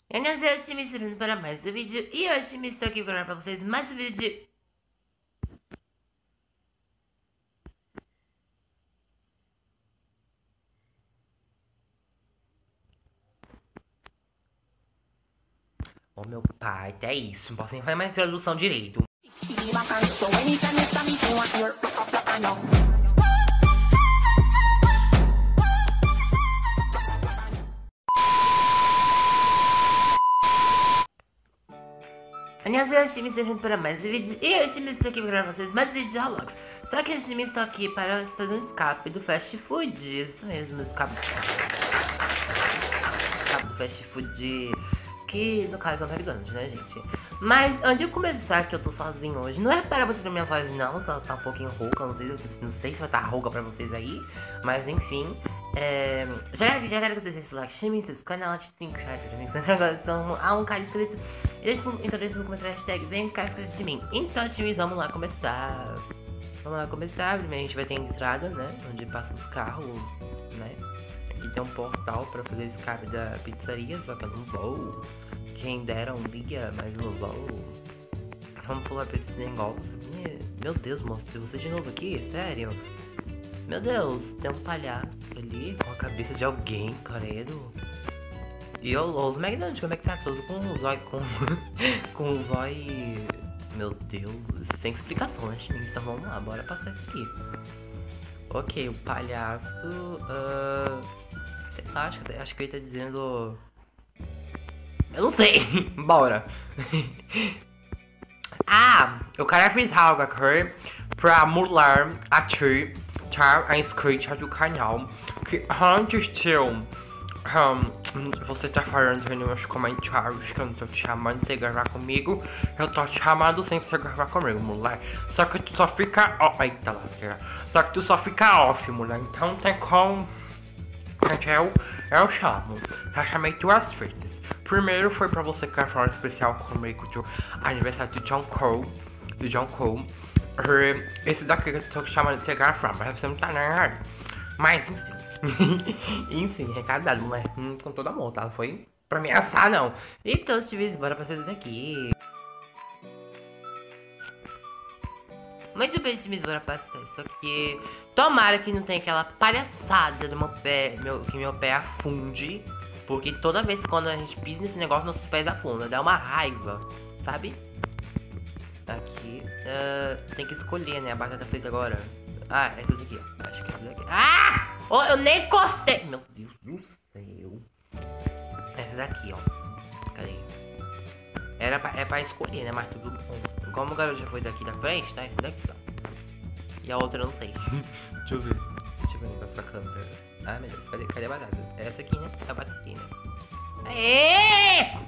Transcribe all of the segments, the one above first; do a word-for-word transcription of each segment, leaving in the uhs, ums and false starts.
안녕하세요, 시미스입니다. para mais um vídeo. E hoje me estou aqui para gravar para vocês mais um vídeo de... Ô meu pai, até isso, não posso nem fazer mais introdução direito. 안녕하세요, 시미스입니다. para mais um vídeo. E hoje me estou aqui para gravar para vocês mais um vídeo de Roblox. Só que hoje me estou aqui para fazer um escape do fast food. Isso mesmo, escape, escape do fast food. Que no caso é um McDonald's, né, gente? Mas antes de começar, que eu tô sozinho hoje, não repara muito na minha voz não, se ela tá um pouquinho rouca, não sei, não sei se vai estar tá rouca pra vocês aí, mas enfim. É, já, já quero que vocês deixem o like, chamem seus canal de cinco reais pra mim, agora são a um cara de turismo. Então deixa no comentário a hashtag vem casca de mim. Então, times, vamos lá começar. Vamos lá começar, primeiro a gente vai ter a entrada, né, onde passa os carros, né. Aqui tem um portal pra fazer escape da pizzaria, só que eu não vou. Quem dera um dia, mas eu não vou. Vamos pular pra esse negócio. Meu Deus, moço, tem você de novo aqui? Sério? Meu Deus, tem um palhaço ali com a cabeça de alguém, credo. E eu, os McDonald's, como é que tá? Todo com um zóio, com, com um zóio... Meu Deus, sem explicação, né, Chiminho? Então vamos lá, bora passar isso aqui. Ok, o palhaço... Uh, sei lá, acho, acho que ele tá dizendo... Eu não sei, bora. Ah, eu quero avisar algo aqui pra mudar aqui, tá? A inscrita do canal. Que antes de eu, um, você tá falando nos comentários que eu não tô te chamando pra você gravar comigo, eu tô te chamando sem você gravar comigo, mulher. Só que tu só fica... Oh, eita lasqueira. Só que tu só fica off, mulher. Então não tem como... Eu, eu chamo. Já chamei duas vezes. Primeiro foi pra você que falar especial comigo do aniversário do John Cole. Do John Cole. Esse daqui que eu tô chamando de você gravar, mas você não tá nada. Mas enfim. Enfim, recado dado, mulher. Hum, com todo amor, tá? Não foi pra ameaçar, não. Então, Steve, bora fazer isso aqui. Muito bem, Steve, bora passar isso aqui. Tomara que não tenha aquela palhaçada do meu pé, meu, que meu pé afunde. Porque toda vez quando a gente pisa nesse negócio, nossos pés afundam. Dá uma raiva, sabe? Aqui. Uh, tem que escolher, né? A batata frita agora. Ah, essa daqui, ó. Acho que é essa daqui. Ah! Oh, eu nem encostei! Meu Deus do céu. Essa daqui, ó. Cadê? Era pra, é pra escolher, né? Mas tudo bom. Como o garoto já foi daqui da frente, tá? Essa daqui, ó. E a outra eu não sei. Deixa eu ver. Deixa eu ver o negócio da câmera. Ah, meu Deus, cadê, cadê a batata? É essa aqui, né? É a batatinha. Aê!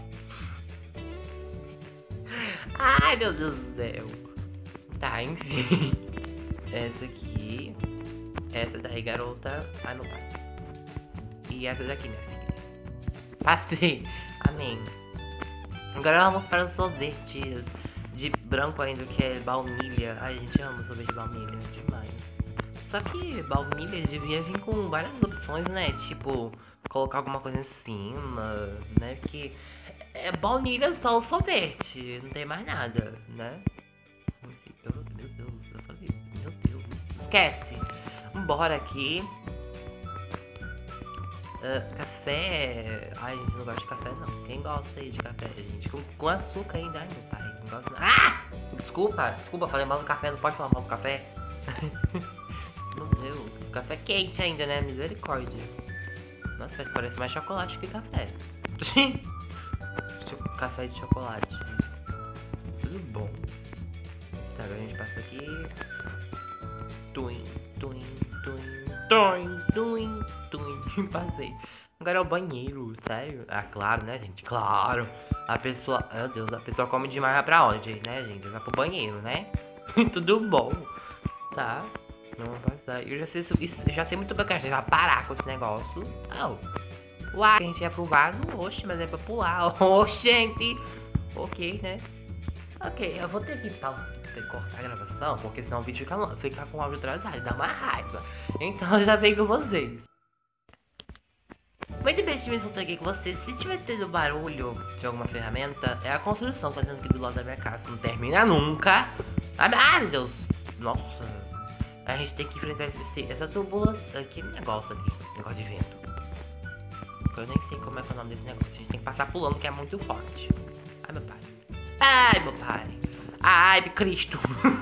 Ai, meu Deus do céu. Tá, enfim. Essa aqui. Essa daí, garota. Ai, meu pai. E essa daqui, minha filha. Passei. Amém. Agora vamos para os sorvetes de branco ainda, que é baunilha. Ai, a gente ama sorvete de baunilha demais. Só que baunilha devia vir com várias opções, né? Tipo, colocar alguma coisa em cima, né? Porque é baunilha só o sorvete, não tem mais nada, né? Meu Deus, eu falei, meu Deus, esquece. Bora aqui. Uh, café. Ai, gente, não gosta de café não. Quem gosta aí de café, gente? Com, com açúcar ainda, ai, meu pai. Não gosta não. Ah! Desculpa, desculpa, falei mal do café, não pode falar mal do café. Meu Deus, café quente ainda, né? Misericórdia. Nossa, parece mais chocolate que café. Café de chocolate. Tudo bom. Tá, agora a gente passa aqui. Tuim, tuim, tuim, tuim, tuim, tuim. Passei. Agora é o banheiro, sério? Ah, claro, né, gente? Claro. A pessoa... Meu Deus, a pessoa come demais, vai pra onde, né, gente? Vai pro banheiro, né? Tudo bom. Tá. Não vai passar. Eu já sei, eu já sei muito bem que a gente vai parar com esse negócio. Oh. Uai, a gente é aprovado. Oxe, mas é pra pular. Oxe, gente. Ok, né? Ok, eu vou ter que pausar, ter que cortar a gravação, porque senão o vídeo fica, fica com o áudio atrasado, dá uma raiva. Então eu já venho com vocês. Muito bem, time, voltando aqui com você. Se tiver tendo barulho de alguma ferramenta, é a construção fazendo aqui do lado da minha casa. Não termina nunca. Ai, ai meu Deus. Nossa. A gente tem que enfrentar esse, essa turbulação. Que negócio aqui. Negócio de vento. Eu nem sei como é que é o nome desse negócio. A gente tem que passar pulando, que é muito forte. Ai, meu pai. Ai, meu pai. Ai, Cristo.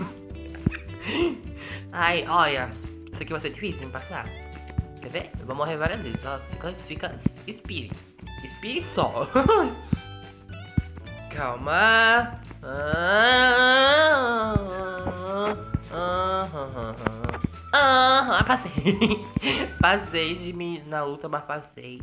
Ai, olha. Isso aqui vai ser difícil de me passar. Quer ver? Eu vou morrer várias vezes. Ó, fica, fica, expire. Expire só. Calma. Ah, ah, ah, ah, ah, passei. Passei de mim na luta, mas passei.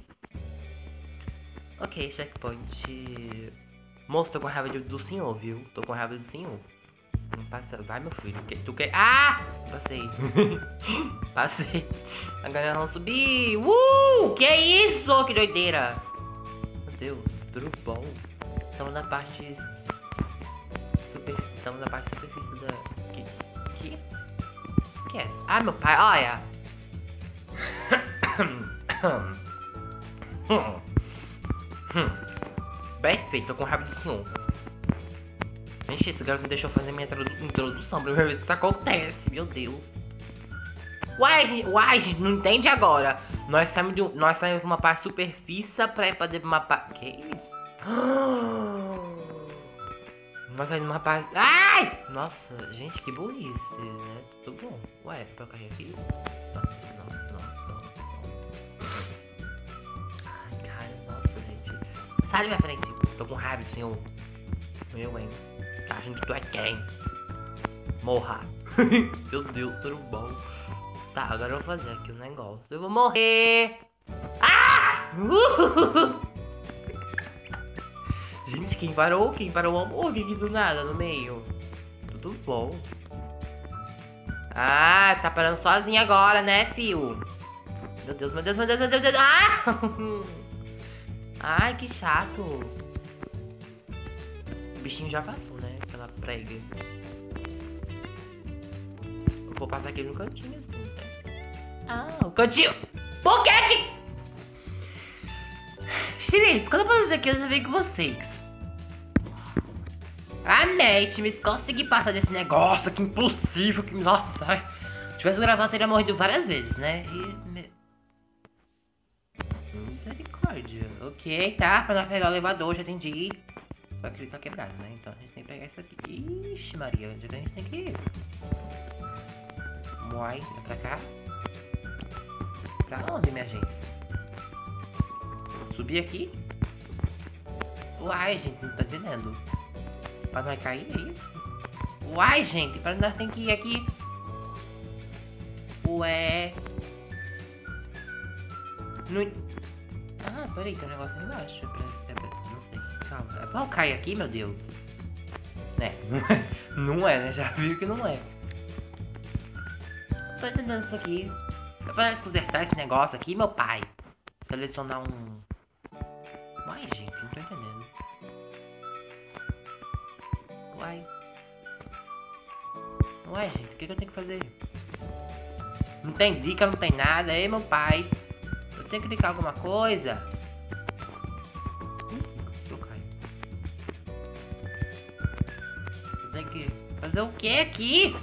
Ok, checkpoint. Moço, tô com raiva do senhor, viu? Tô com raiva do senhor. Não passa. Vai, meu filho. Tu quer. Ah! Passei. Passei. Agora vamos subir. Uh! Que isso? Que doideira. Meu Deus, tudo bom. Estamos na parte. Super... Estamos na parte superfície da. Que? Que? Que é essa? Ah, meu pai, olha. Perfeito, tô com raiva do senhor. Gente, esse garoto me deixou fazer minha introdução. Primeira vez que isso acontece, meu Deus. Uai, uai, gente, não entende agora. Nós saímos de, um, nós saímos de uma parte superfície pra poder uma parte. Que isso? Nós saímos de uma parte. Ai! Nossa, gente, que burrice, né? Tudo bom. Ué, pra eu cair aqui? Nossa, não, não, não, não. Ai, cara, nossa, gente. Sai da minha frente. Tô com raiva do senhor. Eu, hein? Tá achando que tu é quem? Morra. Meu Deus, tudo bom. Tá, agora eu vou fazer aqui o um negócio. Eu vou morrer. Ah! Uh! Gente, quem parou? Quem parou o hambúrguer aqui do nada, no meio? Tudo bom. Ah, tá parando sozinho agora, né, fio? Meu Deus, meu Deus, meu Deus, meu Deus, meu Deus. Ah! Ai, que chato. O bichinho já passou, né? Pela prega. Eu vou passar aqui no cantinho assim, né? Ah, o cantinho! Por que que... Chimes, quando eu faço isso aqui, eu já venho com vocês. Amém, Chimes, consegui passar desse negócio, que impossível, que... Nossa, ai. Se tivesse gravado, teria morrido várias vezes, né? E... Misericórdia. Ok, tá, pra não pegar o elevador, já entendi. Só que ele tá quebrado, né? Então a gente tem que pegar isso aqui. Ixi, Maria, onde é que a gente tem que ir? Uai, é pra cá? Pra onde, minha gente? Subir aqui? Uai, gente, não tô entendendo. Pra nós cair, é isso? Uai, gente, pra nós tem que ir aqui. Ué. Não... Ah, peraí, tem um negócio ali embaixo. É pra... Não sei, calma. É pra eu cair aqui, meu Deus? É, não é, né? Já viu que não é. Não tô entendendo isso aqui. É pra nós consertar esse negócio aqui, meu pai. Selecionar um... Uai, gente, não tô entendendo. Uai. Uai, gente, o que, que eu tenho que fazer? Não tem dica, não tem nada. Ei, meu pai. Eu tenho que clicar alguma coisa. Eu caio. Eu tenho que fazer o que aqui?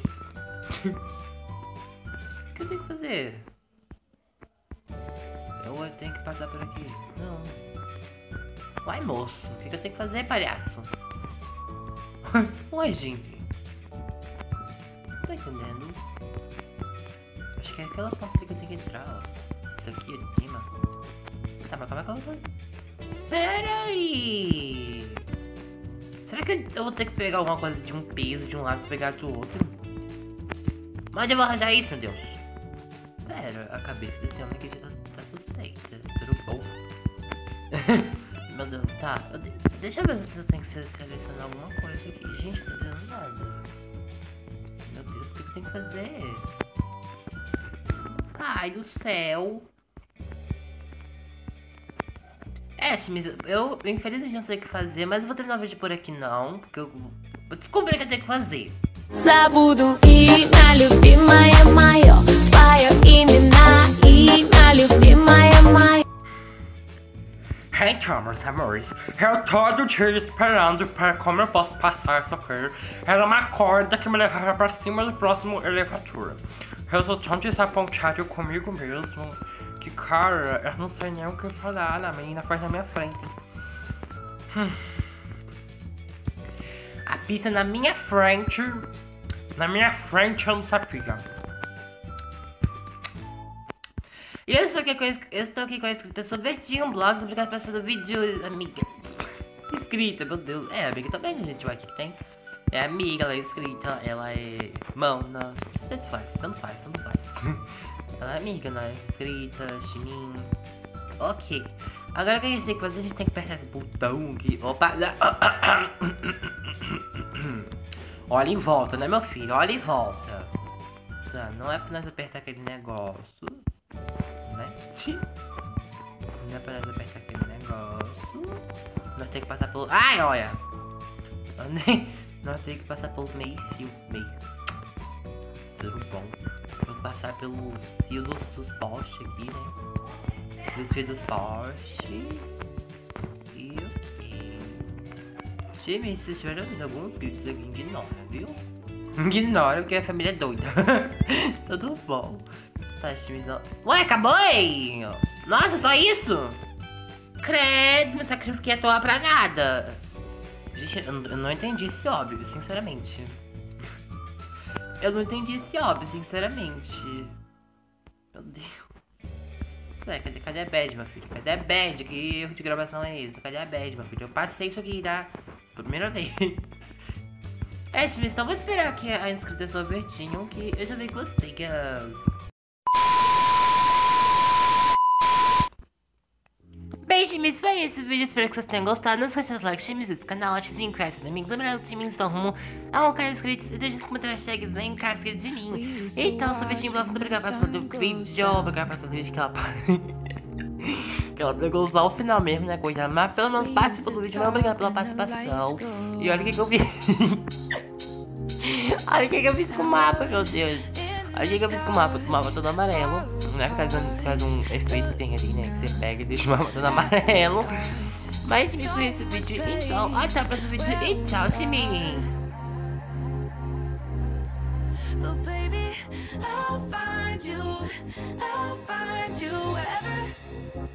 O que eu tenho que fazer? Eu, eu tenho que passar por aqui. Não. Uai, moço. O que, que eu tenho que fazer, palhaço? Uai, gente. Não tô entendendo. Acho que é aquela porta que eu tenho que entrar, ó. Isso aqui, de cima. Tá, mas como é que eu vou fazer? Pera aí! Será que eu vou ter que pegar alguma coisa de um peso de um lado e pegar do outro? Mas eu vou arranjar isso, meu Deus. Pera, a cabeça desse homem aqui já tá, tá suspeita. Tudo bom? Meu Deus, tá. Eu de... Deixa eu ver se eu tenho que selecionar alguma coisa aqui. Gente, não tá dizendo nada. Meu Deus, o que eu tenho que fazer? Ai do céu. É, Chimes, eu infelizmente não sei o que fazer, mas eu vou terminar o vídeo por aqui não, porque eu, eu descobri o que eu tenho que fazer. Забуду имя любимая мое, твое имя и имя любимая моя. Então, meus amores, eu todo dia esperando para como eu posso passar isso aqui. Era uma corda que me levava para cima do próximo elevador. Eu sou tão desapontado comigo mesmo que, cara, eu não sei nem o que falar. A menina faz na minha frente. Hum. A pista na minha frente. Na minha frente eu não sabia. E eu estou aqui com a, eu estou aqui com a escrita sorvetinho, blogs, obrigado pelo seu vídeo, amiga. Escrita, meu Deus. É, amiga também, gente, o aqui que tem. É amiga, ela é escrita, ela é mana. Tanto faz, tanto faz, tanto faz. Ela é amiga, né? Escrita, chininho. Ok. Agora o que a gente tem que fazer? A gente tem que apertar esse botão aqui. Opa! Olha em volta, né, meu filho? Olha em volta. Tá, não é pra nós apertar aquele negócio. Né? Não é pra nós apertar aquele negócio. Nós temos que passar pelo... Ai, olha! Nós temos que passar pelo meio fio. Meio. Tudo bom. Vamos passar pelo fio dos, dos postes aqui, né? Dos fios dos postes. E ok. Se vocês estiverem ouvindo alguns gritos aqui, ignora, viu? Ignora porque a família é doida. Tudo bom. Tá, time. Ué, acabou, hein? Nossa, só isso? Credo, meu sacrifício que é toa pra nada. Gente, eu, eu não entendi esse óbvio, sinceramente. Eu não entendi esse óbvio, sinceramente. Meu Deus. Ué, cadê, cadê a bad, meu filho? Cadê a bad? Que erro de gravação é esse? Cadê a bad, meu filho? Eu passei isso aqui, tá? Primeira vez. É, time, então vou esperar aqui a inscrita sorvetinho, que eu já vi que gostei, que as... Bem, times, foi esse vídeo, espero que vocês tenham gostado. Não esqueça de like, times, esse canal, ative o sininho, criar seus amigos, lembrando que times estão rumo a um canal inscritos e deixe nos comentários, hashtag vem cá, inscritos em mim. Então, sorvetinho, muito obrigado pelo vídeo, obrigado pelo vídeo que ela que ela pegou usar o final mesmo, né, coisa, mas pelo menos participou do vídeo, mas obrigado pela participação. E olha o que, que eu fiz. Olha o que, que eu fiz com o mapa, meu Deus. Olha o que, que eu fiz com o mapa, o mapa todo amarelo, né, faz um, faz um efeito que tem ali, né, que você pega e deixa o mapa todo amarelo. Mas me foi esse vídeo, então, até o próximo vídeo e tchau, time. But baby, I'll find you, I'll find you wherever